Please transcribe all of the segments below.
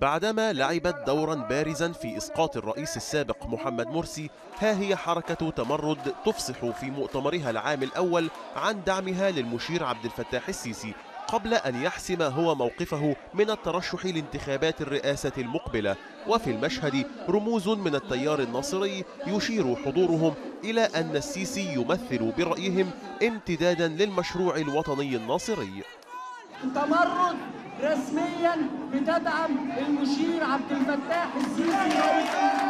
بعدما لعبت دورا بارزا في إسقاط الرئيس السابق محمد مرسي، ها هي حركة تمرد تفصح في مؤتمرها العام الأول عن دعمها للمشير عبد الفتاح السيسي قبل أن يحسم هو موقفه من الترشح لانتخابات الرئاسة المقبلة. وفي المشهد رموز من التيار الناصري يشير حضورهم إلى أن السيسي يمثل برأيهم امتدادا للمشروع الوطني الناصري. تمرد رسميا بتدعم المشير عبد الفتاح السيسي رئيس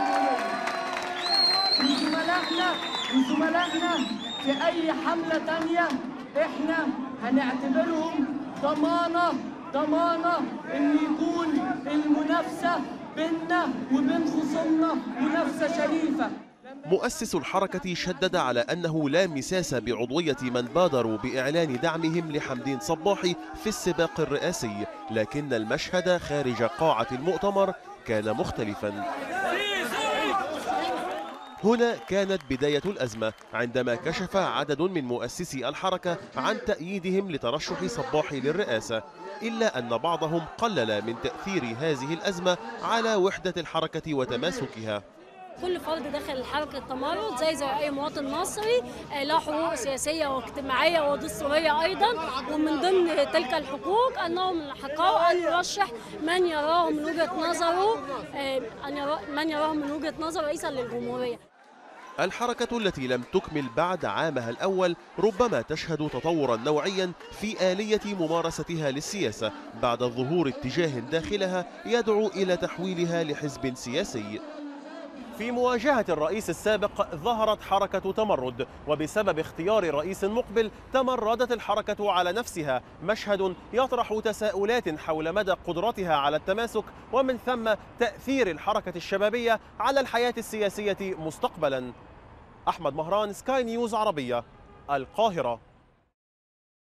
الجمهورية. وزملائنا في أي حملة تانية احنا هنعتبرهم ضمانة ان يكون المنافسة بيننا وبين خصومنا منافسة شريفة. مؤسس الحركة شدد على أنه لا مساس بعضوية من بادروا بإعلان دعمهم لحمدين صباحي في السباق الرئاسي، لكن المشهد خارج قاعة المؤتمر كان مختلفا. هنا كانت بداية الأزمة عندما كشف عدد من مؤسسي الحركة عن تأييدهم لترشح صباحي للرئاسة، إلا أن بعضهم قلل من تأثير هذه الأزمة على وحدة الحركة وتماسكها. كل فرد داخل حركة تمرد زي أي مواطن مصري له حقوق سياسية واجتماعية ودستورية أيضا، ومن ضمن تلك الحقوق أنهم من حقه أن يرشح من يراه من وجهة نظره رئيسا للجمهورية. الحركة التي لم تكمل بعد عامها الأول ربما تشهد تطورا نوعيا في آلية ممارستها للسياسة بعد ظهور اتجاه داخلها يدعو إلى تحويلها لحزب سياسي. في مواجهة الرئيس السابق ظهرت حركة تمرد، وبسبب اختيار رئيس مقبل تمردت الحركة على نفسها، مشهد يطرح تساؤلات حول مدى قدرتها على التماسك ومن ثم تأثير الحركة الشبابية على الحياة السياسية مستقبلا. أحمد مهران، سكاي نيوز عربية، القاهرة.